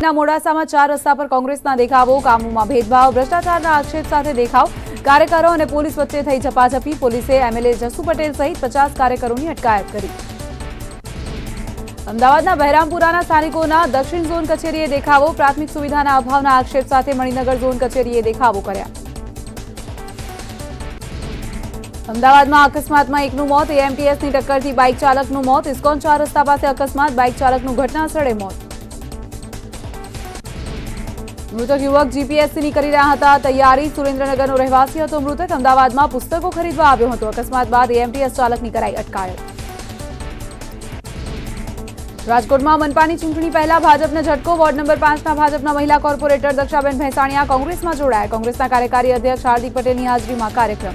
મોડાસામાં 4 રસ્તા પર કોંગ્રેસના દેખાવો, કામોમાં ભેદભાવ, ભ્રષ્ટાચારના આક્ષેપ સાથે દેખાવ, કાર્યકરો અને પોલીસ વચ્ચે થઈ ઝપાઝપી, પોલીસે એમએલએ જસુ પટેલ સહિત 50 કાર્યકરોની અટકાયત કરી। અમદાવાદના બહેરામપુરાના સ્થાનિકોના દક્ષિણ ઝોન કચેરીએ દેખાવો, પ્રાથમિક સુવિધાના અભાવના આક્ષેપ સાથે મણિનગર ઝોન કચેરીએ દેખાવો કર્યા। અમદાવાદમાં અકસ્માતમાં એકનું મોત, એએમટીએસની ટક્કરથી બાઇક ચાલકનું મોત, ઇસ્કોન 4 રસ્તા પાસે અકસ્માત, બાઇક ચાલકનું ઘટના સ્થળે મોત। મૃતક યુવક જીપીએસસીની કરી રહ્યા હતા તૈયારી, સુરેન્દ્રનગરનો રહેવાસી હતો મૃતક, અમદાવાદમાં પુસ્તકો ખરીદવા આવ્યો હતો। અકસ્માત બાદ એએમટીએસ ચાલકની કરાઈ અટકાયત। રાજકોટમાં મનપાની ચૂંટણી પહેલા ભાજપને ઝટકો, વોર્ડ નંબર 5ના ભાજપના મહિલા કોર્પોરેટર દક્ષાબેન ભેંસાણીયા કોંગ્રેસમાં જોડાયા। કોંગ્રેસના કાર્યકારી અધ્યક્ષ હાર્દિક પટેલની હાજરીમાં કાર્યક્રમ।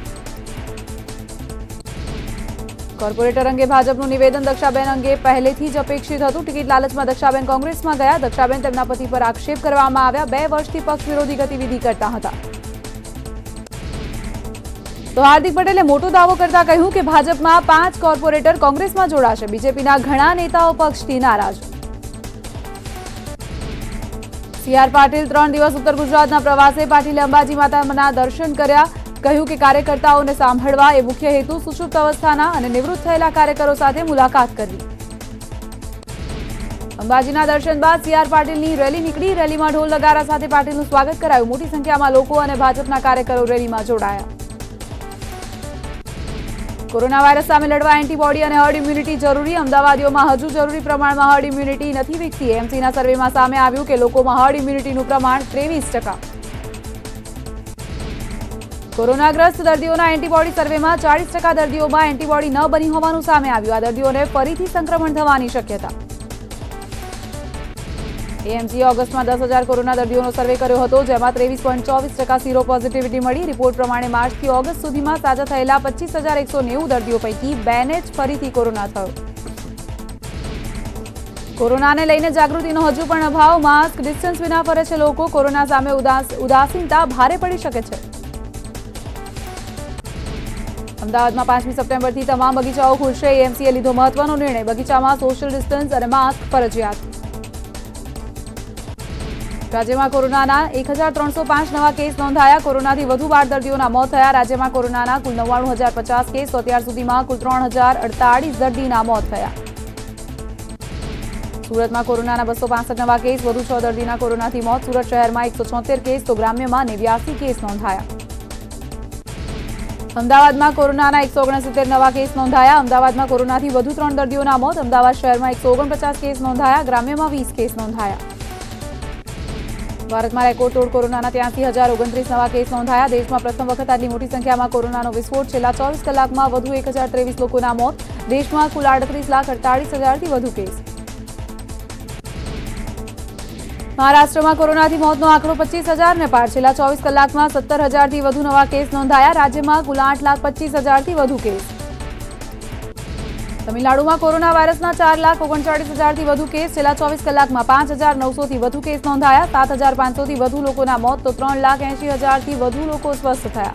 કોર્પોરેટર અંગે ભાજપનું નિવેદન, દક્ષાબેન અંગે પહેલેથી જ અપેક્ષિત હતું। ટિકિટ લાલચમાં દક્ષાબેન કોંગ્રેસમાં ગયા। દક્ષાબેન તેમના પતિ પર આક્ષેપ કરવામાં આવ્યા। 2 વર્ષથી પક્ષ વિરોધી ગતિવિધિ કરતા હતા। તો હાર્દિક પટેલે મોટો દાવો કરતા કહ્યું કે ભાજપમાં 5 કોર્પોરેટર કોંગ્રેસમાં જોડાશે। બીજેપીના ઘણા નેતાઓ પક્ષથી નારાજ। સીઆર પાટીલ 3 દિવસ ઉત્તર ગુજરાતના પ્રવાસે, પાટીલે અંબાજી માતાના દર્શન કર્યા। કહ્યું કે કાર્યકર્તાઓને સાંભળવા એ મુખ્ય હેતુ, સુષુપ્ત અવસ્થાના અને નિવૃત્ત થયેલા કાર્યકરો સાથે મુલાકાત કરવી। અંબાજીના દર્શન બાદ સીઆર પાટીલની રેલી નીકળી। રેલીમાં ઢોલ નગારા સાથે પાટીલનું સ્વાગત કરાયું। મોટી સંખ્યામાં લોકો અને ભાજપના કાર્યકરો રેલીમાં જોડાયા। કોરોના વાયરસ સામે લડવા એન્ટીબોડી અને હર્ડ ઇમ્યુનિટી જરૂરી, અમદાવાદીઓમાં હજુ જરૂરી પ્રમાણમાં હર્ડ ઇમ્યુનિટી નથી વિકસી। એમસીના સર્વેમાં સામે આવ્યું કે લોકોમાં હર્ડ ઇમ્યુનિટીનું પ્રમાણ 23%। કોરોનાગ્રસ્ત દર્દીઓના એન્ટીબોડી સર્વેમાં 40% દર્દીઓમાં એન્ટીબોડી ન બની હોવાનું સામે આવ્યું। આ દર્દીઓને ફરીથી સંક્રમણ થવાની શક્યતા। એએમસીએ ઓગસ્ટમાં 10,000 કોરોના દર્દીઓનો સર્વે કર્યો હતો, જેમાં 23.24% સીરો પોઝિટિવિટી મળી। રિપોર્ટ પ્રમાણે માર્ચથી ઓગસ્ટ સુધીમાં સાજા થયેલા 25,190 દર્દીઓ પૈકી 2ને જ ફરીથી કોરોના થયો। કોરોનાને લઈને જાગૃતિનો હજુ પણ અભાવ, માસ્ક, ડિસ્ટન્સ વિના ફરે છે લોકો। કોરોના સામે ઉદાસીનતા ભારે પડી શકે છે। અમદાવાદમાં 5મી સપ્ટેમ્બરથી તમામ બગીચાઓ ખુલશે। એએમસીએ લીધો મહત્વનો નિર્ણય, બગીચામાં સોશિયલ ડિસ્ટન્સ અને માસ્ક ફરજિયાત। રાજ્યમાં કોરોનાના 1,305 નવા કેસ નોંધાયા। કોરોનાથી વધુ 12 દર્દીઓના મોત થયા। રાજ્યમાં કોરોનાના કુલ 99,050 કેસ, તો અત્યાર સુધીમાં કુલ 3,048 દર્દીના મોત થયા। સુરતમાં કોરોનાના 265 નવા કેસ, વધુ 6 દર્દીના કોરોનાથી મોત। સુરત શહેરમાં 176 કેસ, તો ગ્રામ્યમાં 89 કેસ નોંધાયા। અમદાવાદમાં કોરોનાના 169 નવા કેસ નોંધાયા। અમદાવાદમાં કોરોનાથી વધુ 3 દર્દીઓના મોત। અમદાવાદ શહેરમાં 149 કેસ નોંધાયા, ગ્રામ્યમાં 20 કેસ નોંધાયા। ભારતમાં રેકોર્ડ તોડ કોરોનાના 83,029 નવા કેસ નોંધાયા। દેશમાં પ્રથમ વખત આટલી મોટી સંખ્યામાં કોરોનાનો વિસ્ફોટ। છેલ્લા 24 કલાકમાં વધુ 1,023 લોકોના મોત। દેશમાં કુલ 38,48,000થી વધુ કેસ। મહારાષ્ટ્રમાં કોરોનાથી મોતનો આંકડો 25,000ને પાર। છેલ્લા 24 કલાકમાં 17,000થી વધુ નવા કેસ નોંધાયા। રાજ્યમાં કુલ 8,25,000થી વધુ કેસ। તમિલનાડુમાં કોરોના વાયરસના 4,39,000થી વધુ કેસ। છેલ્લા 24 કલાકમાં 5,900થી વધુ કેસ નોંધાયા। 7,500થી વધુ લોકોના મોત, તો 3,80,000થી વધુ લોકો સ્વસ્થ થયા।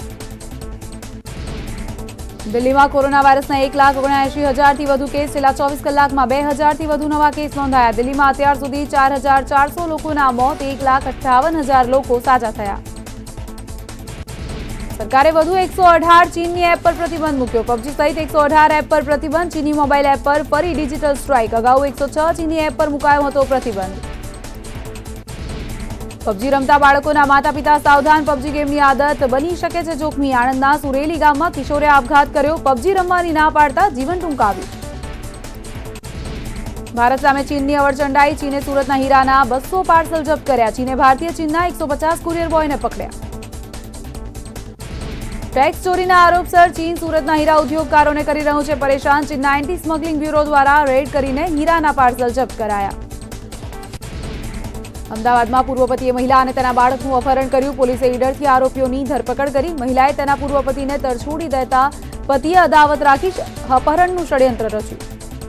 દિલ્હીમાં કોરોના વાયરસના 1,79,000થી વધુ કેસ। છેલ્લા 24 કલાકમાં 2,000થી વધુ નવા કેસ નોંધાયા। દિલ્હીમાં અત્યાર સુધી 4,400 લોકોના મોત, 1,58,000 લોકો સાજા થયા। સરકારે વધુ 118 ચીનની એપ પર પ્રતિબંધ મૂક્યો। પબજી સહિત 118 એપ પર પ્રતિબંધ। ચીની મોબાઈલ એપ પર ફરી ડિજિટલ સ્ટ્રાઇક। અગાઉ 106 ચીની એપ પર મુકાયો હતો પ્રતિબંધ। પબજી રમતા બાળકોના માતા પિતા સાવધાન, પબજી ગેમની આદત બની શકે છે જોખમી। આણંદના સુરેલી ગામમાં કિશોરે આપઘાત કર્યો। પબજી રમવાની ના પાડતા જીવન ટૂંકાવ્યું। ભારત સામે ચીનની અવરચંડાઈ। ચીને સુરતના હીરાના 200 પાર્સલ જપ્ત કર્યા। ચીને ભારતીય ચીનના 150 કુરિયર બોયને પકડ્યા। ટેક્સ ચોરીના આરોપસર ચીન સુરતના હીરા ઉદ્યોગકારોને કરી રહ્યું છે પરેશાન। ચીનના એન્ટી સ્મગલિંગ બ્યુરો દ્વારા રેડ કરીને હીરાના પાર્સલ જપ્ત કરાયા। અમદાવાદમાં પૂર્વ પતિએ મહિલા અને તેના બાળકનું અપહરણ કર્યું। પોલીસે ઈડરથી આરોપીઓની ધરપકડ કરી। મહિલાએ તેના પૂર્વ પતિને તરછોડી દેતા પતિએ અદાવત રાખી અપહરણનું ષડયંત્ર રચ્યું।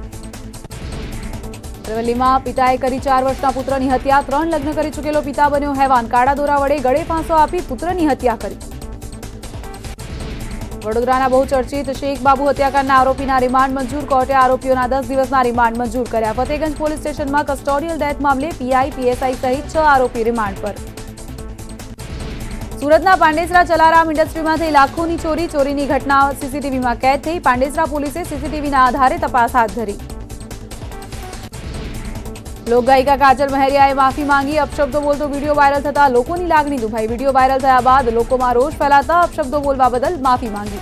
અરવલ્લીમાં પિતાએ કરી 4 વર્ષના પુત્રની હત્યા। 3 લગ્ન કરી ચૂકેલો પિતા બન્યો હેવાન। કાળા દોરા વડે ગળે ફાંસો આપી પુત્રની હત્યા કરી। વડોદરાના બહુચર્ચિત શેખ બાબુ હત્યાકાંડના આરોપીના રિમાન્ડ મંજૂર. કોર્ટે આરોપીઓના 10 દિવસના રિમાન્ડ મંજૂર કર્યા. ફતેગંજ પોલીસ સ્ટેશનમાં કસ્ટોડિયલ ડેથ મામલે પીઆઈ, પીએસઆઈ સહિત 6 આરોપી રિમાન્ડ પર. સુરતના પાંડેસરા ચલારામ ઇન્ડસ્ટ્રીમાં થઈ લાખોની ચોરીની ઘટના સીસીટીવીમાં કેદ થઈ. પાંડેસરા પોલીસે સીસીટીવીના આધારે તપાસ હાથ ધરી. લોકગાયિકા કાજલ મહેરિયાએ માફી માંગી. અપશબ્દો બોલતો વિડીયો વાયરલ થતા લોકોની લાગણી દુભાઈ. વિડીયો વાયરલ થયા બાદ લોકોમાં રોષ ફેલાતા અપશબ્દો બોલવા બદલ માફી માંગી.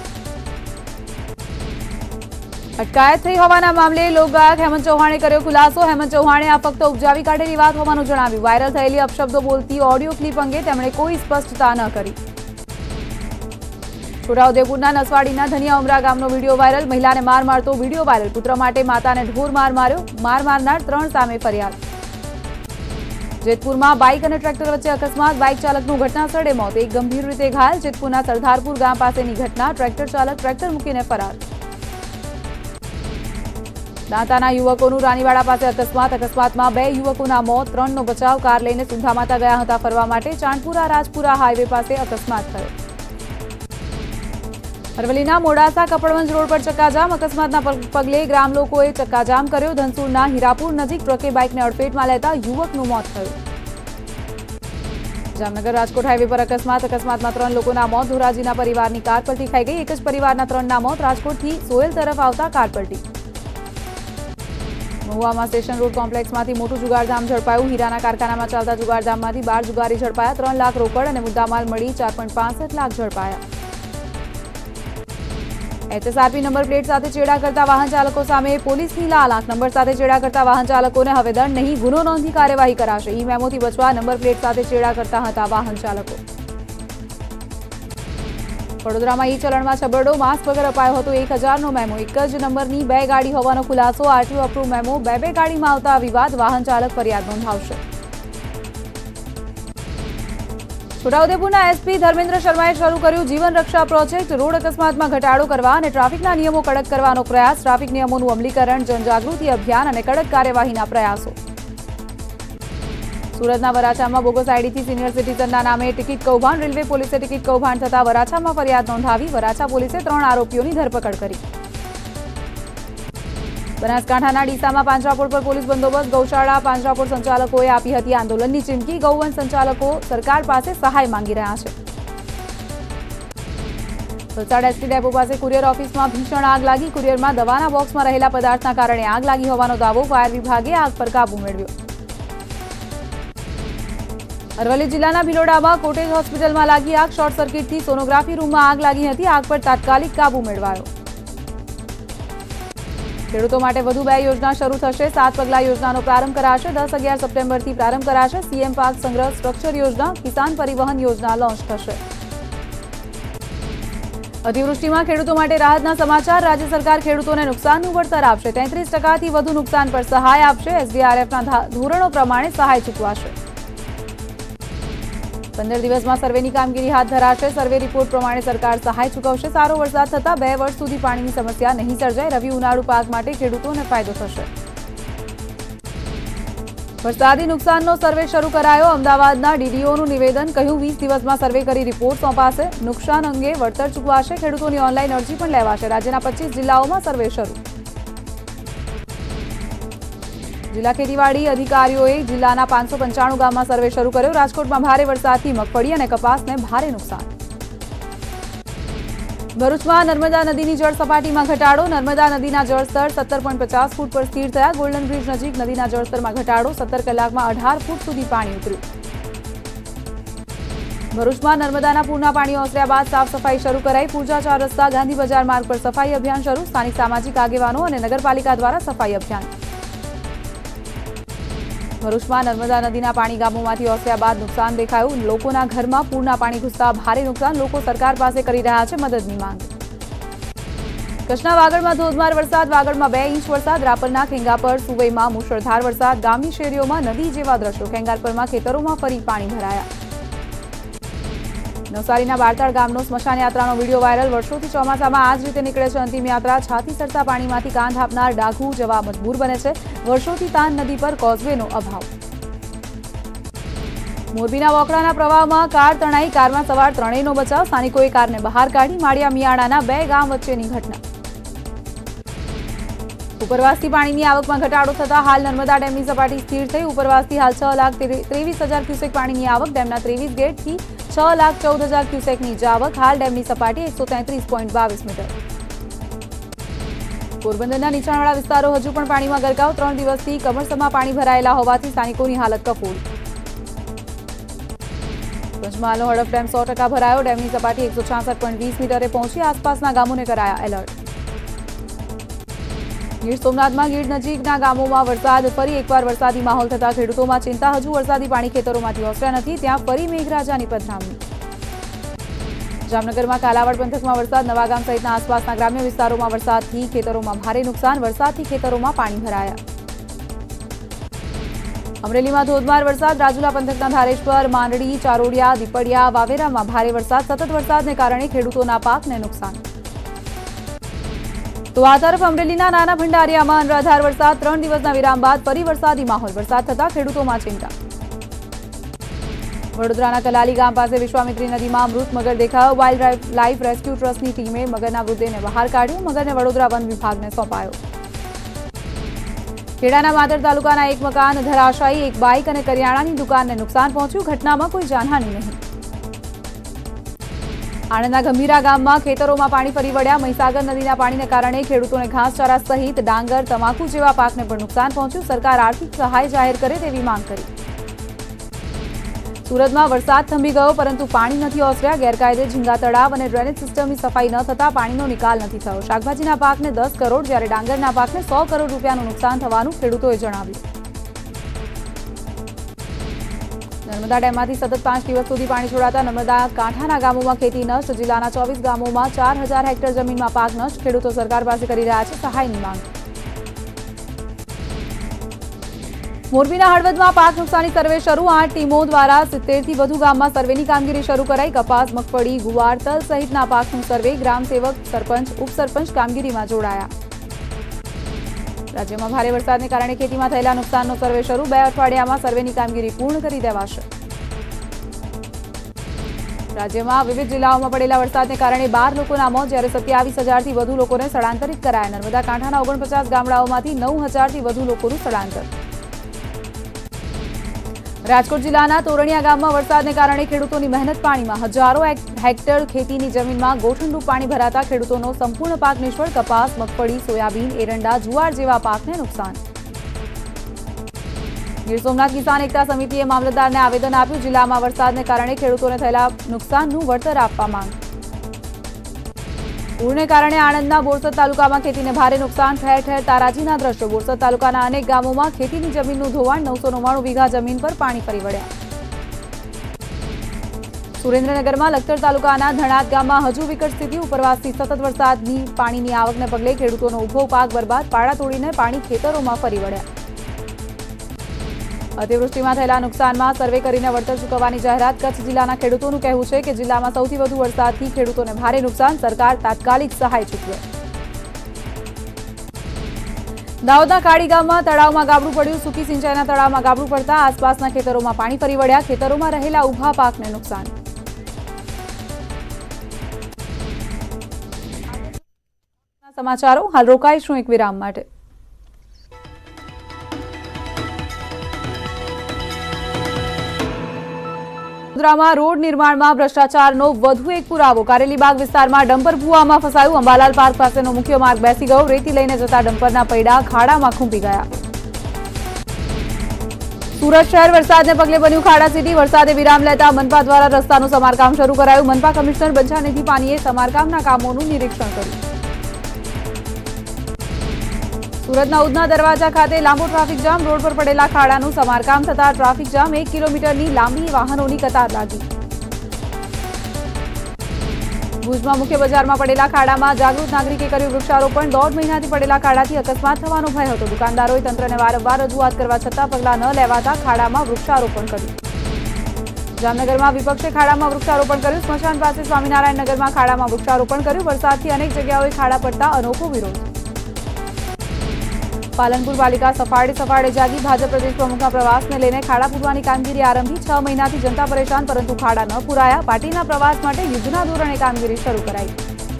અટકાયત થઈ હોવાના મામલે લોકગાયક હેમંત ચૌહાણે કર્યો ખુલાસો. હેમંત ચૌહાણે આ ફક્ત ઉપજાવી કાઢેલી વાત હોવાનું જણાવ્યું. વાયરલ થયેલી અપશબ્દો બોલતી ઓડિયો ક્લિપ અંગે તેમણે કોઈ સ્પષ્ટતા ન કરી. છોટાઉદેપુરના નસવાડીના ધનિયા ઉમરા ગામનો વિડીયો વાયરલ. મહિલાને માર મારતો વિડીયો વાયરલ. પુત્ર માટે માતાને ઢોર માર માર્યો. માર મારનાર 3 સામે ફરિયાદ. જેતપુરમાં બાઇક અને ટ્રેક્ટર વચ્ચે અકસ્માત. બાઇક ચાલકનું ઘટના સ્થળે મોત. એક ગંભીર રીતે ઘાયલ. જેતપુરના સરદારપુર ગામ પાસેની ઘટના. ટ્રેક્ટર ચાલક ટ્રેક્ટર મૂકીને ફરાર. દાંતાના યુવકોનું રાનીવાડા પાસે અકસ્માત. અકસ્માતમાં 2 યુવકોના મોત, 3નો બચાવ. કાર લઈને સુંધામાતા ગયા હતા ફરવા માટે. ચાંદપુરા રાજપુરા હાઈવે પાસે અકસ્માત થયો. અરવલ્લીના મોડાસા કપડવંજ રોડ પર ચક્કાજામ. અકસ્માતના પગલે ગ્રામ લોકોએ ચક્કાજામ કર્યો. ધનસુરના હીરાપુર નજીક ટ્રકે બાઇકને અડફેટમાં લેતા યુવકનું મોત થયું. જામનગર રાજકોટ હાઈવે પર અકસ્માત. અકસ્માતમાં 3 લોકોના મોત. ધોરાજીના પરિવારની કાર પલટી ખાઈ ગઈ. એક જ પરિવારના 3ના મોત. રાજકોટથી સોયલ તરફ આવતા કાર પલટી. મહુવામાં સ્ટેશન રોડ કોમ્પ્લેક્સમાંથી મોટું જુગારધામ ઝડપાયું. હીરાના કારખાનામાં ચાલતા જુગારધામમાંથી 12 જુગારી ઝડપાયા. 3 લાખ રોકડ અને મુદ્દામાલ મળી 4.65 લાખ ઝડપાયા. એચએસઆરપી નંબર પ્લેટ સાથે ચેડા કરતા વાહન ચાલકો સામે પોલીસની લાલ આંખ. નંબર સાથે ચેડા કરતા વાહન ચાલકોને હવે દંડ નહીં, ગુનો નોંધી કાર્યવાહી કરાશે. ઈ મેમોથી બચવા નંબર પ્લેટ સાથે ચેડા કરતા હતા વાહન ચાલકો. વડોદરામાં ઈ ચલણમાં છબરડો. માસ્ક વગર અપાયો હતો 1000નો મેમો. એક જ નંબરની 2 ગાડી હોવાનો ખુલાસો. RTO approve memo. 2 ગાડીમાં આવતા વિવાદ. વાહન ચાલક ફરિયાદ નોંધાવશે. છોટાઉદેપુરના એસપી ધર્મેન્દ્ર શર્માએ શરૂ કર્યું જીવન રક્ષા પ્રોજેક્ટ. રોડ અકસ્માતમાં ઘટાડો કરવા અને ટ્રાફિકના નિયમો કડક કરવાનો પ્રયાસ. ટ્રાફિક નિયમોનું અમલીકરણ, જનજાગૃતિ અભિયાન અને કડક કાર્યવાહીના પ્રયાસો. સુરતના વરાછામાં બોગસ આઈડીથી સિનિયર સિટીઝનના નામે ટિકિટ કૌભાંડ. રેલવે પોલીસે ટિકિટ કૌભાંડ થતા વરાછામાં ફરિયાદ નોંધાવી. વરાછા પોલીસે 3 આરોપીઓની ધરપકડ કરી. બનાસકાંઠાના ડીસામાં પાંજરાપોળ પર પોલીસ બંદોબસ્ત. ગૌશાળા પાંજરાપોળ સંચાલકોએ આપી હતી આંદોલનની ચીમકી. ગૌવંશ સંચાલકો સરકાર પાસે સહાય માંગી રહ્યા છે. વલસાડ એસટી ડેપો પાસે કુરિયર ઓફિસમાં ભીષણ આગ લાગી. કુરિયરમાં દવાના બોક્સમાં રહેલા પદાર્થના કારણે આગ લાગી હોવાનો દાવો. ફાયર વિભાગે આગ પર કાબુ મેળવ્યો. અરવલ્લી જિલ્લાના ભિલોડામાં કોટેજ હોસ્પિટલમાં લાગી આગ. શોર્ટ સર્કિટથી સોનોગ્રાફી રૂમમાં આગ લાગી હતી. આગ પર તાત્કાલિક કાબુ મેળવાયો. ખેડૂતો માટે વધુ 2 યોજના શરૂ થશે. 7 પગલા યોજનાનો પ્રારંભ કરાશે. 10-11 સપ્ટેમ્બરથી પ્રારંભ કરાશે. સીએમ પાક સંગ્રહ સ્ટ્રક્ચર યોજના, કિસાન પરિવહન યોજના લોન્ચ થશે. અતિવૃષ્ટિમાં ખેડૂતો માટે રાહતના સમાચાર. રાજ્ય સરકાર ખેડૂતોને નુકસાનનું વળતર આપશે. 33%થી વધુ નુકસાન પર સહાય આપશે. એસડીઆરએફના ધોરણો પ્રમાણે સહાય ચૂકવાશે. 15 દિવસમાં સર્વેની કામગીરી હાથ ધરાશે. સર્વે રિપોર્ટ પ્રમાણે સરકાર સહાય ચૂકવશે. સારો વરસાદ થતાં 2 વર્ષ સુધી પાણીની સમસ્યા નહીં સર્જાય. રવિ ઉનાળુ પાક માટે ખેડૂતોને ફાયદો થશે. વરસાદી નુકસાનનો સર્વે શરૂ કરાયો. અમદાવાદના ડીડીઓનું નિવેદન. કહ્યું 20 દિવસમાં સર્વે કરી રિપોર્ટ સોંપાશે. નુકસાન અંગે વળતર ચૂકવાશે. ખેડૂતોની ઓનલાઈન અરજી પણ લેવાશે. રાજ્યના 25 જિલ્લાઓમાં સર્વે શરૂ. જિલ્લા ખેતીવાડી અધિકારીઓએ જિલ્લાના 595 ગામમાં સર્વે શરૂ કર્યો. રાજકોટમાં ભારે વરસાદથી મગફળી અને કપાસને ભારે નુકસાન. ભરૂચમાં નર્મદા નદીની જળ સપાટીમાં ઘટાડો. નર્મદા નદીના જળસ્તર 17.50 ફૂટ પર સ્થિર થયા. ગોલ્ડન બ્રિજ નજીક નદીના જળસ્તરમાં ઘટાડો. 17 કલાકમાં 18 ફૂટ સુધી પાણી ઉતર્યું. ભરૂચમાં નર્મદાના પૂરના પાણી ઓસર્યા બાદ સાફ સફાઈ શરૂ કરાઈ. પૂજા 4 રસ્તા ગાંધી બજાર માર્ગ પર સફાઈ અભિયાન શરૂ. સ્થાનિક સામાજિક આગેવાનો અને નગરપાલિકા દ્વારા સફાઈ અભિયાન. ભરૂચમાં નર્મદા નદીના પાણી ગામોમાંથી ઓસર્યા બાદ નુકસાન દેખાયું. લોકોના ઘરમાં પૂરના પાણી ઘૂસતા ભારે નુકસાન. લોકો સરકાર પાસે કરી રહ્યા છે મદદની માંગ. કચ્છના વાગડમાં ધોધમાર વરસાદ. વાગડમાં 2 ઇંચ વરસાદ. રાપરના ખેંગાપર, સુવઈમાં મુશળધાર વરસાદ. ગામની શેરીઓમાં નદી જેવા દ્રશ્યો. ખેંગારપરમાં ખેતરોમાં ફરી પાણી ભરાયા. નવસારીના બારતાળ ગામનો સ્મશાન યાત્રાનો વિડીયો વાયરલ. વર્ષોથી ચોમાસામાં આ જ રીતે નીકળે છે અંતિમ યાત્રા. છાતી સરતા પાણીમાંથી કાંધ આપનાર ડાઘુ જવા મજબૂર બને છે. વર્ષોથી તાન નદી પર કોઝવેનો અભાવ. મોરબીના વોકળાના પ્રવાહમાં કાર તણાઈ, કારમાં સવાર ત્રણેયનો બચાવ, સ્થાનિકોએ કારને બહાર કાઢી. માળિયા મિયાણાના બે ગામ વચ્ચેની ઘટના. ઉપરવાસથી પાણીની આવકમાં ઘટાડો થતા હાલ નર્મદા ડેમની સપાટી સ્થિર થઈ. ઉપરવાસથી હાલ 6,23,000 ક્યુસેક પાણીની આવક. ડેમના 23 ગેટથી 6,14,000 ક્યુસેકની જાવક. હાલ ડેમની સપાટી 133.22 મીટર. પોરબંદરના નીચાણવાળા વિસ્તારો હજુ પણ પાણીમાં ગરકાવ. 3 દિવસથી કમરસમાં પાણી ભરાયેલા હોવાથી સ્થાનિકોની હાલત કફોડ. પંચમહાલનો હડફ ડેમ 100% ભરાયો. ડેમની સપાટી 166.20 મીટરે પહોંચી. આસપાસના ગામોને કરાયા એલર્ટ. ગીર સોમનાથમાં ગીર નજીકના ગામોમાં વરસાદ. ફરી એકવાર વરસાદી માહોલ થતા ખેડૂતોમાં ચિંતા. હજુ વરસાદી પાણી ખેતરોમાંથી ઓસર્યા નથી. ત્યાં ફરી મેઘરાજાની પધરામણી. જામનગરમાં કાલાવાડ પંથકમાં વરસાદ. નવાગામ સહિતના આસપાસના ગ્રામ્ય વિસ્તારોમાં વરસાદથી ખેતરોમાં ભારે નુકસાન. વરસાદથી ખેતરોમાં પાણી ભરાયા. અમરેલીમાં ધોધમાર વરસાદ. રાજુલા પંથકના ધારેશ્વર, માંડળી, ચારોડિયા, દીપડિયા, વાવેરામાં ભારે વરસાદ. સતત વરસાદને કારણે ખેડૂતોના પાકને નુકસાન. તો આ તરફ અમરેલીના નાના ભંડારિયામાં અનરાધાર વરસાદ. 3 દિવસના વિરામ બાદ ફરી વરસાદી માહોલ. વરસાદ થતા ખેડૂતોમાં ચિંતા. વડોદરાના કલાલી ગામ પાસે વિશ્વામિત્રી નદીમાં મૃત મગર દેખાયો. વાઇલ્ડ લાઇફ રેસ્ક્યુ ટ્રસ્ટની ટીમે મગરના મૃતદેહને બહાર કાઢ્યો. મગરને વડોદરા વન વિભાગને સોંપાયો. ખેડાના માતર તાલુકાના એક મકાન ધરાશાયી. એક બાઇક અને કરિયાણાની દુકાનને નુકસાન પહોંચ્યું. ઘટનામાં કોઈ જાનહાનિ નહીં. આણંદના ગંભીરા ગામમાં ખેતરોમાં પાણી ફરી વળ્યા. મહીસાગર નદીના પાણીને કારણે ખેડૂતોને ઘાસચારા સહિત ડાંગર, તમાકુ જેવા પાકને પણ નુકસાન પહોંચ્યું. સરકાર આર્થિક સહાય જાહેર કરે તેવી માંગ કરી. સુરતમાં વરસાદ થંભી ગયો પરંતુ પાણી નથી ઓસર્યા. ગેરકાયદે ઝીંગા તળાવ અને ડ્રેનેજ સિસ્ટમની સફાઈ ન થતા પાણીનો નિકાલ નથી થયો. શાકભાજીના પાકને 10 કરોડ જ્યારે ડાંગરના પાકને 100 કરોડ રૂપિયાનું નુકસાન થવાનું ખેડૂતોએ જણાવ્યું. નર્મદા ડેમમાંથી સતત 5 દિવસ સુધી પાણી છોડાતા નર્મદા કાંઠાના ગામોમાં ખેતી નષ્ટ. જિલ્લાના 24 ગામોમાં 4,000 હેક્ટર જમીનમાં પાક નષ્ટ. ખેડૂતો સરકાર પાસે કરી રહ્યા છે સહાયની માંગ. મોરબીના હળવદમાં પાક નુકસાની સર્વે શરૂ. 8 ટીમો દ્વારા 70 થી વધુ ગામમાં સર્વેની કામગીરી શરૂ કરાઈ. કપાસ, મગફળી, ગુવાર, તલ સહિતના પાકનું સર્વે. ગ્રામસેવક, સરપંચ, ઉપસરપંચ કામગીરીમાં જોડાયા. રાજ્યમાં ભારે વરસાદને કારણે ખેતીમાં થયેલા નુકસાનનો સર્વે શરૂ. 2 અઠવાડિયામાં સર્વેની કામગીરી પૂર્ણ કરી દેવાશે. રાજ્યમાં વિવિધ જિલ્લાઓમાં પડેલા વરસાદને કારણે 12 લોકોના મોત જ્યારે 27,000 થી વધુ લોકોને સ્થળાંતરિત કરાયા. નર્મદા કાંઠાના 49 ગામડાઓમાંથી 9,000 થી વધુ લોકોનું સ્થળાંતર. રાજકોટ જિલ્લાના તોરણિયા ગામમાં વરસાદને કારણે ખેડૂતોની મહેનત પાણીમાં. હજારો હેક્ટર ખેતીની જમીનમાં ગોઠણરૂપ પાણી ભરાતા ખેડૂતોનો સંપૂર્ણ પાક નિષ્ફળ. કપાસ, મગફળી, સોયાબીન, એરંડા, જુવાર જેવા પાકને નુકસાન. ગીર સોમનાથ કિસાન એકતા સમિતિએ મામલતદારને આવેદન આપ્યું. જિલ્લામાં વરસાદને કારણે ખેડૂતોને થયેલા નુકસાનનું વળતર આપવા માંગ. પૂરને કારણે આણંદના બોરસદ તાલુકામાં ખેતીને ભારે નુકસાન. ઠેર ઠેર તારાજીના દ્રશ્યો. બોરસદ તાલુકાના અનેક ગામોમાં ખેતીની જમીનનું ધોવાણ. 999 વીઘા જમીન પર પાણી ફરી વળ્યા. સુરેન્દ્રનગરમાં લખતર તાલુકાના ધણાત ગામમાં હજુ વિકટ સ્થિતિ. ઉપરવાસથી સતત વરસાદની પાણીની આવકને પગલે ખેડૂતોનો ઉભો પાક બરબાદ. પાડા તોડીને પાણી ખેતરોમાં ફરી વળ્યા. અતિવૃષ્ટિમાં થયેલા નુકસાનમાં સર્વે કરીને વળતર ચૂકવવાની જાહેરાત. કચ્છ જિલ્લાના ખેડૂતોનું કહેવું છે કે જિલ્લામાં સૌથી વધુ વરસાદથી ખેડૂતોને ભારે નુકસાન. સરકાર તાત્કાલિક સહાય ચૂકવે. દાહોદના કાળી ગામમાં તળાવમાં ગાબડું પડ્યું. સૂકી સિંચાઈના તળાવમાં ગાબડું પડતા આસપાસના ખેતરોમાં પાણી ફરી વળ્યા. ખેતરોમાં રહેલા ઉભા પાકને નુકસાન. સમાચારો હાલ રોકાઈશું એક વિરામ માટે. વડોદરામાં રોડ નિર્માણમાં ભ્રષ્ટાચારનો વધુ એક પુરાવો. કારેલીબાગ વિસ્તારમાં ડમ્પર ભૂવામાં ફસાયું. અંબાલાલ પાર્ક પાસેનો મુખ્ય માર્ગ બેસી ગયો. રેતી લઈને જતા ડમ્પરના પૈડા ખાડામાં ખૂંપી ગયા. સુરત શહેર વરસાદને પગલે બન્યું ખાડા સિટી. વરસાદે વિરામ લેતા મનપા દ્વારા રસ્તાનું સમારકામ શરૂ કરાયું. મનપા કમિશનર બંછાનિધિ પાનીએ સમારકામના કામોનું નિરીક્ષણ કર્યું. સુરતના ઉધના દરવાજા ખાતે લાંબો ટ્રાફિક જામ. રોડ પર પડેલા ખાડાનું સમારકામ થતા ટ્રાફિક જામ. 1 કિલોમીટરની લાંબી વાહનોની કતાર લાગી. ભુજમાં મુખ્ય બજારમાં પડેલા ખાડામાં જાગૃત નાગરિકે કર્યું વૃક્ષારોપણ. 1.5 મહિનાથી પડેલા ખાડાથી અકસ્માત થવાનો ભય હતો. દુકાનદારોએ તંત્રને વારંવાર રજૂઆત કરવા છતાં પગલાં ન લેવાતા ખાડામાં વૃક્ષારોપણ કર્યું. જામનગરમાં વિપક્ષે ખાડામાં વૃક્ષારોપણ કર્યું. સ્મશાન પાસે સ્વામિનારાયણ નગરમાં ખાડામાં વૃક્ષારોપણ કર્યું. વરસાદથી અનેક જગ્યાઓએ ખાડા પડતા અનોખો વિરોધ. પાલનપુર પાલિકા સફાળે જાગી ભાજપ પ્રદેશ પ્રમુખના પ્રવાસને લઈને ખાડા પૂરવાની કામગીરી આરંભી 6 મહિનાથી જનતા પરેશાન પરંતુ ખાડા ન પૂરાયા પાર્ટીના પ્રવાસ માટે યુદ્ધના ધોરણે કામગીરી શરૂ કરાઈ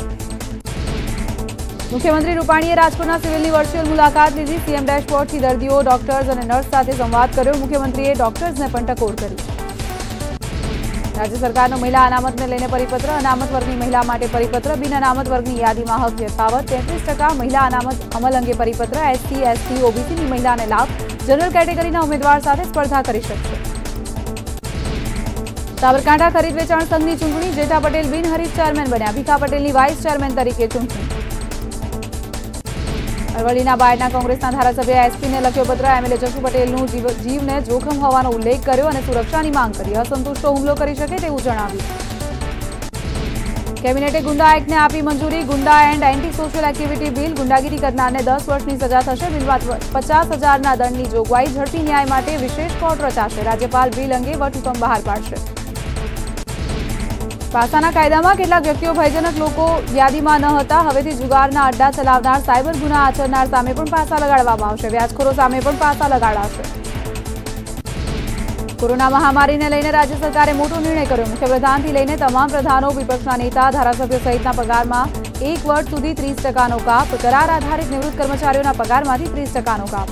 મુખ્યમંત્રી રૂપાણીએ રાજકોટના સિવિલની વર્ચ્યુઅલ મુલાકાત લીધી સીએમ ડેશબોર્ડથી દર્દીઓ ડોક્ટર્સ અને નર્સ સાથે સંવાદ કર્યો મુખ્યમંત્રીએ ડોક્ટર્સને પણ ટકોર કરી રાજ્ય સરકારનો મહિલા અનામતને લઈને પરિપત્ર અનામત વર્ગની મહિલા માટે પરિપત્ર બિન અનામત વર્ગની યાદીમાં હક યથાવત 33% મહિલા અનામત અમલ અંગે પરિપત્ર એસસી એસટી ઓબીસીની મહિલાને લાભ જનરલ કેટેગરીના ઉમેદવાર સાથે સ્પર્ધા કરી શકશે સાબરકાંઠા ખરીદ વેચાણ સંઘની ચૂંટણી જેઠા પટેલ બિનહરીફ ચેરમેન બન્યા ભીખા પટેલની વાઇસ ચેરમેન તરીકે ચૂંટણી અરવલ્લીના બાયડના કોંગ્રેસના ધારાસભ્ય એસપીને લખ્યો પત્ર એમએલએ જશુ પટેલનું જીવને જોખમ હોવાનો ઉલ્લેખ કર્યો અને સુરક્ષાની માંગ કરી અસંતુષ્ટો હુમલો કરી શકે તેવું જણાવ્યું કેબિનેટે ગુંડા એક્ટને આપી મંજૂરી ગુંડા and anti social activity bill ગુંડાગીરી કરનારને 10 વર્ષની સજા થશે બિલમાં 50,000ના દંડની જોગવાઈ ઝડપી ન્યાય માટે વિશેષ કોર્ટ રચાશે રાજ્યપાલ બિલ અંગે વટહુકમ બહાર પાડશે પાસાના કાયદામાં કેટલાક વ્યક્તિઓ ભયજનક લોકો યાદીમાં ન હતા હવેથી જુગારના અડ્ડા ચલાવનાર સાયબર ગુના આચરનાર સામે પણ પાસા લગાડવામાં આવશે વ્યાજખોરો સામે પણ પાસા લગાડાશે કોરોના મહામારીને લઈને રાજ્ય સરકારે મોટો નિર્ણય કર્યો મુખ્યપ્રધાનથી લઈને તમામ પ્રધાનો વિપક્ષના નેતા ધારાસભ્યો સહિતના પગારમાં 1 વર્ષ સુધી 30%નો કાપ કરાર આધારિત નિવૃત્ત કર્મચારીઓના પગારમાંથી 30%નો કાપ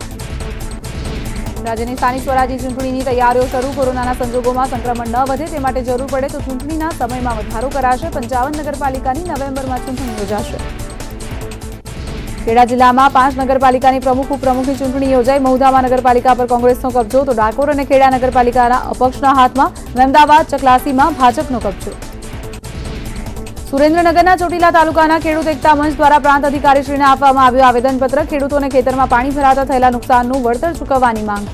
રાજ્યની સ્થાનિક સ્વરાજ્ય ચૂંટણીની તૈયારીઓ શરૂ કોરોનાના સંજોગોમાં સંક્રમણ ન વધે તે માટે જરૂર પડે તો ચૂંટણીના સમયમાં વધારો કરાશે 55 નગરપાલિકાની નવેમ્બરમાં ચૂંટણી યોજાશે ખેડા જિલ્લામાં 5 નગરપાલિકાની પ્રમુખ ઉપપ્રમુખની ચૂંટણી યોજાઈ મહુધામાં નગરપાલિકા પર કોંગ્રેસનો કબજો તો ડાકોર અને ખેડા નગરપાલિકાના અપક્ષના હાથમાં મહેમદાવાદ ચકલાસીમાં ભાજપનો કબજો સુરેન્દ્રનગરના ચોટીલા તાલુકાના ખેડૂત એકતા મંચ દ્વારા પ્રાંત અધિકારીશ્રીને આપવામાં આવ્યું આવેદનપત્ર ખેડૂતોને ખેતરમાં પાણી ભરાતા થયેલા નુકસાનનું વળતર ચૂકવવાની માંગ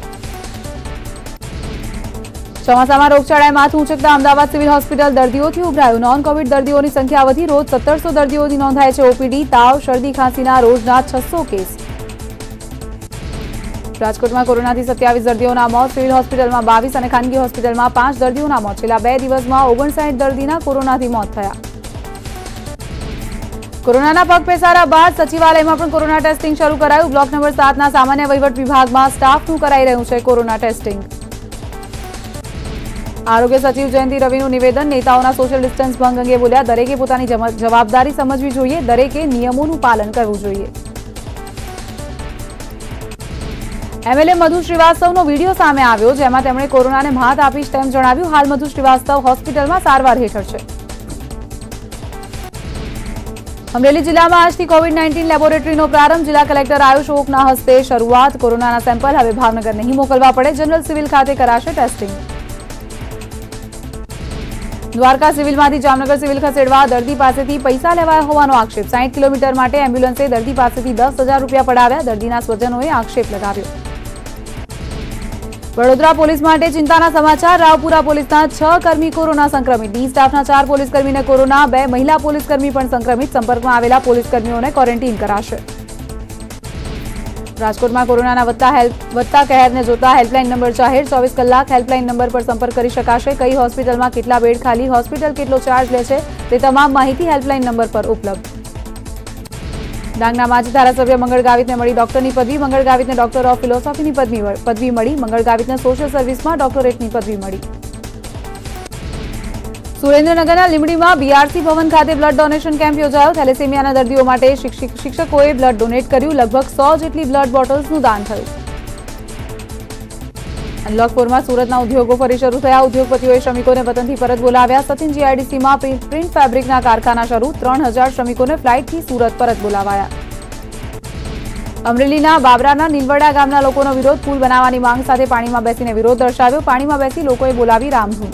ચોમાસામાં રોગચાળાએ માથું ઉંચકતા અમદાવાદ સિવિલ હોસ્પિટલ દર્દીઓથી ઉભરાયું નોન કોવિડ દર્દીઓની સંખ્યા વધી રોજ 1700 દર્દીઓની નોંધાય છે ઓપીડી તાવ શરદી ખાંસીના રોજના 600 કેસ રાજકોટમાં કોરોનાથી 27 દર્દીઓના મોત સિવિલ હોસ્પિટલમાં 22 અને ખાનગી હોસ્પિટલમાં 5 દર્દીઓના મોત છેલ્લા 2 દિવસમાં 59 દર્દીના કોરોનાથી મોત થયા કોરોનાના પગપેસારા બાદ સચિવાલયમાં પણ કોરોના ટેસ્ટિંગ શરૂ કરાયું બ્લોક નંબર 7ના સામાન્ય વહીવટ વિભાગમાં સ્ટાફનું કરાઈ રહ્યું છે કોરોના ટેસ્ટિંગ આરોગ્ય સચિવ જયંતિ રવિનું નિવેદન નેતાઓના સોશિયલ ડિસ્ટન્સ ભંગ અંગે બોલ્યા દરેકે પોતાની જવાબદારી સમજવી જોઈએ દરેકે નિયમોનું પાલન કરવું જોઈએ એમએલએ મધુ શ્રીવાસ્તવનો વિડીયો સામે આવ્યો જેમાં તેમણે કોરોનાને મહાત આપીશ તેમ જણાવ્યું હાલ મધુ શ્રીવાસ્તવ હોસ્પિટલમાં સારવાર હેઠળ છે અમરેલી જિલ્લામાં આજથી કોવિડ-19 લેબોરેટરીનો પ્રારંભ જિલ્લા કલેક્ટર આયુષ ઓકના હસ્તે શરૂઆત કોરોનાના સેમ્પલ હવે ભાવનગર નહીં મોકલવા પડે જનરલ સિવિલ ખાતે કરાશે ટેસ્ટિંગ દ્વારકા સિવિલમાંથી જામનગર સિવિલ ખસેડવા દર્દી પાસેથી પૈસા લેવાયા હોવાનો આક્ષેપ 60 કિલોમીટર માટે એમ્બ્યુલન્સે દર્દી પાસેથી 10,000 રૂપિયા પડાવ્યા દર્દીના સ્વજનોએ આક્ષેપ લગાવ્યો વડોદરા પોલીસ માટે ચિંતાના સમાચાર રાવપુરા પોલીસના 6 કર્મી કોરોના સંક્રમિત ડી સ્ટાફના 4 પોલીસકર્મીને કોરોના 2 મહિલા પોલીસકર્મી પણ સંક્રમિત સંપર્કમાં આવેલા પોલીસકર્મીઓને ક્વોરન્ટીન કરાશે રાજકોટમાં કોરોનાના વધતા કહેરને જોતા હેલ્પલાઇન નંબર જાહેર 24 કલાક હેલ્પલાઇન નંબર પર સંપર્ક કરી શકાશે કઈ હોસ્પિટલમાં કેટલા બેડ ખાલી હોસ્પિટલ કેટલો ચાર્જ લે છે તે તમામ માહિતી હેલ્પલાઇન નંબર પર ઉપલબ્ધ ડાંગના માજી ધારાસભ્ય મંગળ ગાવિતને મળી ડોક્ટરની પદવી મંગળ ગાવિતને ડોક્ટર ઓફ ફિલોસોફીની પદવી મળી મંગળ ગાવિતને સોશિયલ સર્વિસમાં ડોક્ટરેટની પદવી મળી સુરેન્દ્રનગરના લીંબડીમાં બીઆરસી ભવન ખાતે બ્લડ ડોનેશન કેમ્પ યોજાયો થેલેસેમિયાના દર્દીઓ માટે શિક્ષકોએ બ્લડ ડોનેટ કર્યું લગભગ 100 જેટલી બ્લડ બોટલ્સનું દાન થયું અનલોક 4માં સુરતના ઉદ્યોગો ફરી શરૂ થયા ઉદ્યોગપતિઓએ શ્રમિકોને વતનથી પરત બોલાવ્યા સચિન જીઆઈડીસીમાં પ્રિન્ટ ફેબ્રિકના કારખાના શરૂ 3000 શ્રમિકોને ફ્લાઇટથી સુરત પરત બોલાવાયા અમરેલીના બાબરાના નીલવડા ગામના લોકોનો વિરોધ પુલ બનાવવાની માંગ સાથે પાણીમાં બેસીને વિરોધ દર્શાવ્યો પાણીમાં બેસી લોકોએ બોલાવી રામધૂન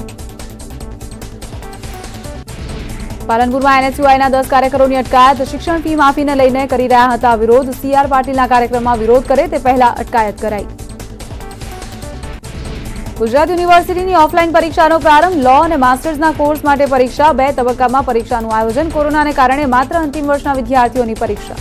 પાલનપુરમાં એનએસયુઆઈના 10 કાર્યકરોની અટકાયત શિક્ષણ ફી માફીને લઈને કરી રહ્યા હતા વિરોધ સીઆર પાટીલના કાર્યક્રમમાં વિરોધ કરે તે પહેલા અટકાયત કરાઈ ગુજરાત યુનિવર્સિટીની ઓફલાઈન પરીક્ષાનો પ્રારંભ લો અને માસ્ટર્સના કોર્સ માટે પરીક્ષા 2 તબક્કામાં પરીક્ષાનું આયોજન કોરોનાને કારણે માત્ર અંતિમ વર્ષના વિદ્યાર્થીઓની પરીક્ષા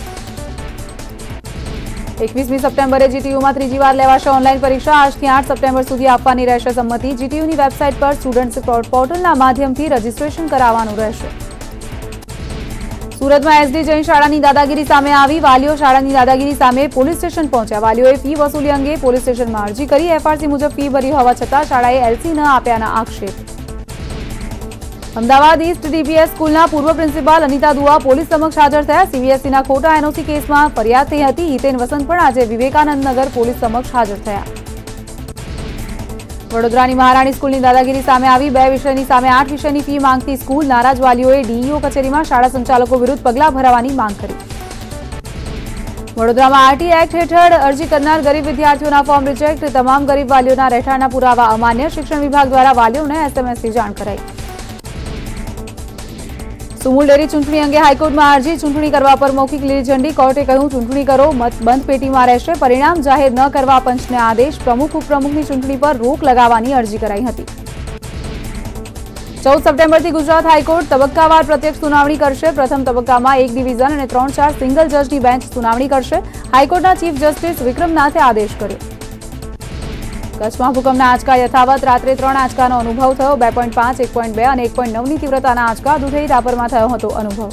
21મી સપ્ટેમ્બરે જીટીયુમાં ત્રીજી વાર લેવાશે ઓનલાઈન પરીક્ષા આજથી 8 સપ્ટેમ્બર સુધી આપવાની રહેશે સંમતિ જીટીયુની વેબસાઇટ પર સ્ટુડન્ટ પોર્ટલના માધ્યમથી રજીસ્ટ્રેશન કરાવવાનું રહેશે સુરતમાં એસડી જૈન શાળાની દાદાગીરી સામે આવી। વાલીઓ શાળાની દાદાગીરી સામે પોલીસ સ્ટેશન પહોંચ્યા। વાલીઓએ ફી વસૂલી અંગે પોલીસ સ્ટેશનમાં અરજી કરી। એફઆરસી મુજબ ફી ભરી હોવા છતાં શાળાએ એલસી ન આપ્યાના આક્ષેપ। અમદાવાદ ઈસ્ટ ડીપીએસ સ્કૂલના પૂર્વ પ્રિન્સિપાલ અનિતા દુઆ પોલીસ સમક્ષ હાજર થયા। સીબીએસઈના ખોટા એનઓસી કેસમાં ફરિયાદ થઈ હતી। હિતેન વસંત પણ આજે વિવેકાનંદ નગર પોલીસ સમક્ષ હાજર થયા। વડોદરાની મહારાણી સ્કૂલની દાદાગીરી સામે આવી। 2 વિષયની સામે 8 વિષયની ફી માંગતી સ્કૂલ। નારાજ વાલીઓએ ડીઈઓ કચેરીમાં શાળા સંચાલકો વિરુદ્ધ પગલાં ભરવાની માંગ કરી। વડોદરામાં આરટી એક્ટ હેઠળ અરજી કરનાર ગરીબ વિદ્યાર્થીઓના ફોર્મ રિજેક્ટ। તમામ ગરીબ વાલીઓના રહેઠાણના પુરાવા અમાન્ય। શિક્ષણ વિભાગ દ્વારા વાલીઓને એસએમએસથી જાણ કરાઈ। સુમુલ ડેરી ચૂંટણી અંગે હાઈકોર્ટમાં અરજી। ચૂંટણી કરવા પર મૌખિક લીલી ઝંડી। કોર્ટે કહ્યું ચૂંટણી કરો, મત બંધ પેટીમાં રહેશે। પરિણામ જાહેર ન કરવા પંચને આદેશ। પ્રમુખ ઉપપ્રમુખની ચૂંટણી પર રોક લગાવવાની અરજી કરાઈ હતી। 14 સપ્ટેમ્બરથી ગુજરાત હાઈકોર્ટ તબક્કાવાર પ્રત્યક્ષ સુનાવણી કરશે। પ્રથમ તબક્કામાં 1 ડિવિઝન અને 3-4 સિંગલ જજની બેન્ચ સુનાવણી કરશે। હાઈકોર્ટના ચીફ જસ્ટિસ વિક્રમનાથે આદેશ કર્યો। કચ્છમાં ભૂકંપના આંચકા યથાવત। રાત્રે 3 આંચકાનો અનુભવ થયો। 2.5, 1.2 અને 1.9ની તીવ્રતાના આંચકા દુધઈ રાપરમાં થયો હતો અનુભવ।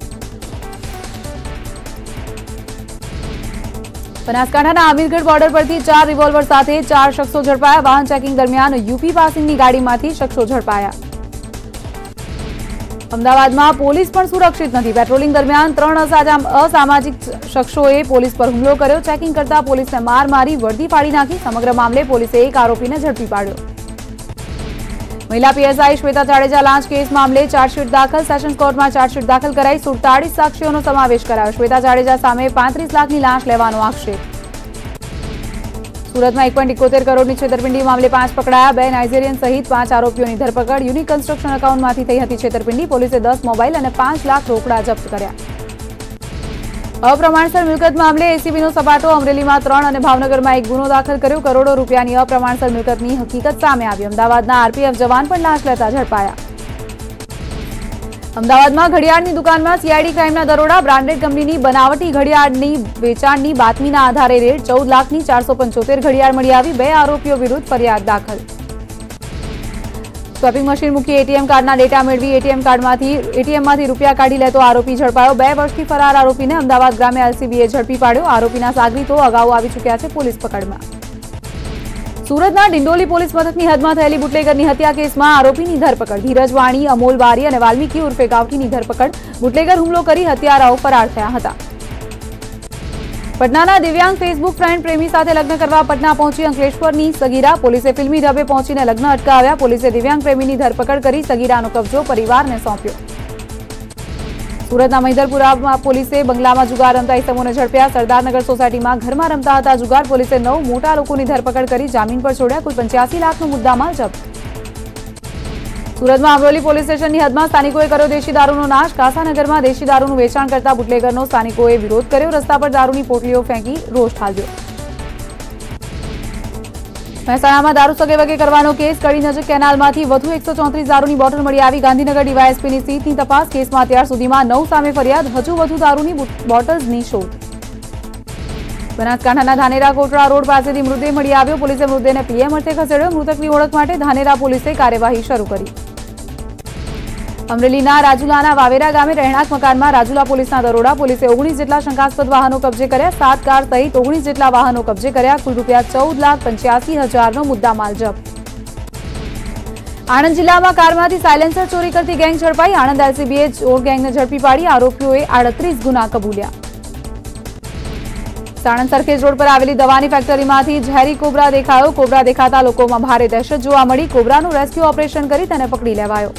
બનાસકાંઠાના આમીરગઢ બોર્ડર પરથી 4 રિવોલ્વર સાથે 4 શખ્સો ઝડપાયા। વાહન ચેકિંગ દરમિયાન યુપી પાસિંગની ગાડીમાંથી શખ્સો ઝડપાયા। અમદાવાદમાં પોલીસ પણ સુરક્ષિત નથી। પેટ્રોલિંગ દરમિયાન 3 અસામાજિક શખ્સોએ પોલીસ પર હુમલો કર્યો। ચેકિંગ કરતા પોલીસને માર મારી વર્દી ફાડી નાખી। સમગ્ર મામલે પોલીસે એક આરોપીને ઝડપી પાડ્યો। મહિલા પીએસઆઈ શ્વેતા જાડેજા લાંચ કેસ મામલે ચાર્જશીટ દાખલ। સેશન્સ કોર્ટમાં ચાર્જશીટ દાખલ કરાઈ। 47 સાક્ષીઓનો સમાવેશ કરાયો। શ્વેતા જાડેજા સામે 35 લાખની લાંચ લેવાનો આક્ષેપ। સુરતમાં 1.71 કરોડની છેતરપિંડી મામલે 5 પકડાયા। 2 નાઇજીરિયન સહિત 5 આરોપીઓની ધરપકડ। યુનિક કન્સ્ટ્રક્શન એકાઉન્ટમાંથી થઈ હતી છેતરપિંડી। પોલીસે 10 મોબાઈલ અને 5 લાખ રોકડા જપ્ત કર્યા। અપ્રમાણસર મિલકત મામલે એસીબીનો સપાટો। અમરેલીમાં 3 અને ભાવનગરમાં 1 ગુનો દાખલ કર્યો। કરોડો રૂપિયાની અપ્રમાણસર મિલકતની હકીકત સામે આવી। અમદાવાદના આરપીએફ જવાન પણ લાંચ લેતા ઝડપાયા। અમદાવાદમાં ઘડિયાળની દુકાનમાં સીઆઈડી ક્રાઇમના દરોડા। બ્રાન્ડેડ કંપનીની બનાવટી ઘડિયાળની વેચાણની બાતમીના આધારે રેડ। 14 લાખની 475 ઘડિયાળ મળી આવી। 2 આરોપીઓ વિરુદ્ધ ફરિયાદ દાખલ। સ્વેપિંગ મશીન મૂકી એટીએમ કાર્ડના ડેટા મેળવી એટીએમમાંથી રૂપિયા કાઢી લેતો આરોપી ઝડપાયો। 2 વર્ષથી ફરાર આરોપીને અમદાવાદ ગ્રામ્ય એલસીબીએ ઝડપી પાડ્યો। આરોપીના સાગરીતો અગાઉ આવી ચૂક્યા છે પોલીસ પકડમાં। સુરતના ડિંડોલી પોલીસ મથકની હદમાં થયેલી બુટલેગરની હત્યા કેસમાં આરોપીની ધરપકડ। ધીરજ વાણી, અમોલ બારી અને વાલ્મીકી ઉર્ફે ગાવઠીની ધરપકડ। બુટલેગર હુમલો કરી હત્યારાઓ ફરાર થયા હતા। પટનાના દિવ્યાંગ ફેસબુક ફ્રેન્ડ પ્રેમી સાથે લગ્ન કરવા પટના પહોંચી અંકલેશ્વરની સગીરા। પોલીસે ફિલ્મી ઢબે પહોંચીને લગ્ન અટકાવ્યા। પોલીસે દિવ્યાંગ પ્રેમીની ધરપકડ કરી સગીરાનો કબજો પરિવારને સોંપ્યો। સુરતના મહિધરપુરામાં પોલીસે બંગલામાં જુગાર રમતા ઇસમોને ઝડપ્યા। સરદારનગર સોસાયટીમાં ઘરમાં રમતા હતા જુગાર। પોલીસે 9 મોટા લોકોની ધરપકડ કરી જામીન પર છોડ્યા। કુલ 85 લાખનો મુદ્દામાલ જપ્ત। સુરતમાં અમરોલી પોલીસ સ્ટેશનની હદમાં સ્થાનિકોએ કર્યો દેશી દારૂનો નાશ। કાસાનગરમાં દેશી દારૂનું વેચાણ કરતા બુટલેગરનો સ્થાનિકોએ વિરોધ કર્યો। રસ્તા પર દારૂની પોટલીઓ ફેંકી રોષ ઠાલવ્યો। મહેસાણામાં દારૂ સગેવગે કરવાનો કેસ। કડી નજીક કેનાલમાંથી વધુ 134 દારૂની બોટલ મળી આવી। ગાંધીનગર ડીવાયએસપીની સીટની તપાસ। કેસમાં અત્યાર સુધીમાં 9 સામે ફરિયાદ। હજુ વધુ દારૂની બોટલ્સની શોધ। બનાસકાંઠાના ધાનેરા કોટડા રોડ પાસેથી મૃતદેહ મળી આવ્યો। પોલીસે મૃતદેહને પીએમ અર્થે ખસેડ્યો। મૃતકની ઓળખ માટે ધાનેરા પોલીસે કાર્યવાહી શરૂ કરી। અમરેલીના રાજુલાના વાવેરા ગામે રહેણાંક મકાનમાં રાજુલા પોલીસના દરોડા। પોલીસે 19 જેટલા શંકાસ્પદ વાહનો કબજે કર્યા। 7 કાર સહિત 19 જેટલા વાહનો કબજે કર્યા। કુલ ₹14,85,000નો મુદ્દામાલ જપ્ત। આણંદ જિલ્લામાં કારમાંથી સાયલેન્સર ચોરી કરતી ગેંગ ઝડપાઈ। આણંદ એલસીબીએ ચોર ગેંગને ઝડપી પાડી। આરોપીઓએ 38 ગુના કબૂલ્યા। સાણંદ સરખેજ રોડ પર આવેલી દવાની ફેક્ટરીમાંથી ઝેરી કોબરા દેખાયો। કોબરા દેખાતા લોકોમાં ભારે દહેશત જોવા મળી। કોબરાનું રેસ્ક્યુ ઓપરેશન કરી તેને પકડી લેવાયો।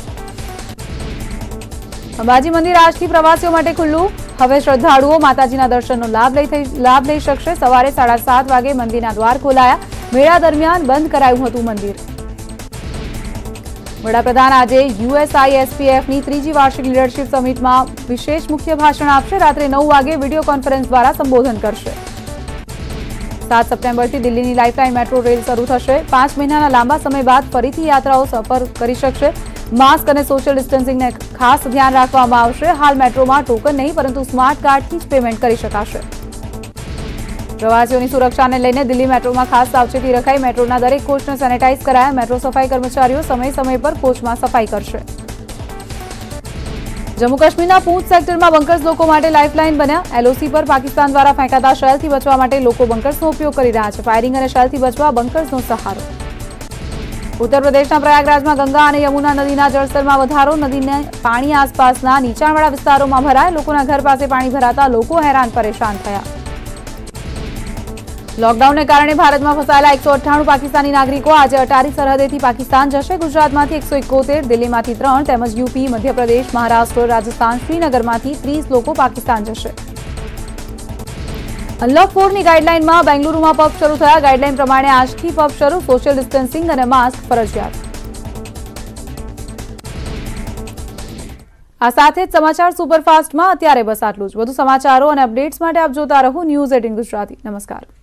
અંબાજી મંદિર આજથી પ્રવાસીઓ માટે ખુલ્લું। હવે શ્રદ્ધાળુઓ માતાજીના દર્શનનો લાભ લઈ શકશે। સવારે 7:30 વાગે મંદિરના દ્વાર ખોલાયા। મેળા દરમિયાન બંધ કરાયું હતું મંદિર। વડાપ્રધાન આજે યુએસઆઈએસપીએફની 3જી વાર્ષિક લીડરશીપ સમિટમાં વિશેષ મુખ્ય ભાષણ આપશે। રાત્રે 9 વાગે વિડીયો કોન્ફરન્સ દ્વારા સંબોધન કરશે। 7 સપ્ટેમ્બરથી દિલ્હીની લાઇફલાઇન મેટ્રો રેલ શરૂ થશે। 5 મહિનાના લાંબા સમય બાદ ફરીથી યાત્રાઓ સફર કરી શકશે। માસ્ક અને સોશિયલ ડિસ્ટન્સિંગને ખાસ ધ્યાન રાખવામાં આવશે। હાલ મેટ્રોમાં ટોકન નહીં પરંતુ સ્માર્ટ કાર્ડથી જ પેમેન્ટ કરી શકાશે। પ્રવાસીઓની સુરક્ષાને લઈને દિલ્હી મેટ્રોમાં ખાસ સાવચેતી રખાઈ। મેટ્રોના દરેક કોચને સેનેટાઇઝ કરાયા। મેટ્રો સફાઈ કર્મચારીઓ સમય પર કોચમાં સફાઈ કરશે। જમ્મુ કાશ્મીરના પૂંછ સેક્ટરમાં બંકર્સ લોકો માટે લાઇફલાઇન બન્યા। એલઓસી પર પાકિસ્તાન દ્વારા ફેંકાતા શેલથી બચવા માટે લોકો બંકર્સનો ઉપયોગ કરી રહ્યા છે। ફાયરિંગ અને શેલથી બચવા બંકર્સનો સહારો। ઉત્તર પ્રદેશના પ્રયાગરાજમાં ગંગા અને યમુના નદીના જળસ્તરમાં વધારો। નદીના પાણી આસપાસના નીચાણવાળા વિસ્તારોમાં ભરાયા। લોકોના ઘર પાસે પાણી ભરાતા લોકો હેરાન પરેશાન થયા। લોકડાઉનને કારણે ભારતમાં ફસાયેલા 198 પાકિસ્તાની નાગરિકો આજે અટારી સરહદેથી પાકિસ્તાન જશે। ગુજરાતમાંથી 171, દિલ્હીમાંથી 3 તેમજ યુપી, મધ્યપ્રદેશ, મહારાષ્ટ્ર, રાજસ્થાન, શ્રીનગરમાંથી 30 લોકો પાકિસ્તાન જશે। અનલોક 4ની ગાઈડલાઈનમાં બેંગલુરુમાં પબ શરૂ થયા। ગાઈડલાઈન પ્રમાણે આજથી પબ શરૂ। સોશિયલ ડિસ્ટન્સિંગ અને માસ્ક ફરજિયાત। આ સાથે જ સમાચાર સુપરફાસ્ટમાં અત્યારે બસ આટલું જ। વધુ સમાચારો અને અપડેટ્સ માટે આપ જોતા રહો ન્યૂઝ 18 ગુજરાતી। નમસ્કાર।